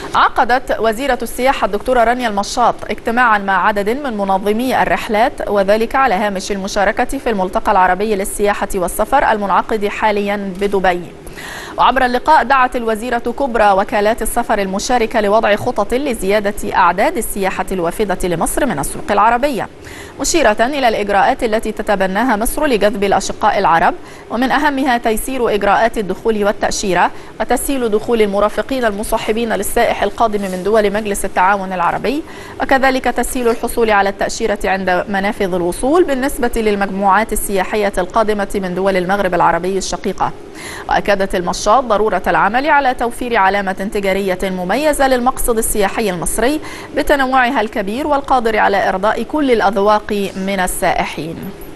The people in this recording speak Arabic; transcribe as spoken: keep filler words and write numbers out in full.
عقدت وزيرة السياحة الدكتورة رانيا المشاط اجتماعا مع عدد من منظمي الرحلات، وذلك على هامش المشاركة في الملتقى العربي للسياحة والسفر المنعقد حاليا بدبي. وعبر اللقاء دعت الوزيرة كبرى وكالات السفر المشاركة لوضع خطط لزيادة أعداد السياحة الوافدة لمصر من السوق العربية، مشيرة إلى الإجراءات التي تتبناها مصر لجذب الأشقاء العرب، ومن أهمها تيسير إجراءات الدخول والتأشيرة وتسهيل دخول المرافقين المصاحبين للسائح القادم من دول مجلس التعاون العربي، وكذلك تسهيل الحصول على التأشيرة عند منافذ الوصول بالنسبة للمجموعات السياحية القادمة من دول المغرب العربي الشقيقة. وأكدت المشاط ضرورة العمل على توفير علامة تجارية مميزة للمقصد السياحي المصري بتنوعها الكبير والقادر على إرضاء كل الأذواق من السائحين.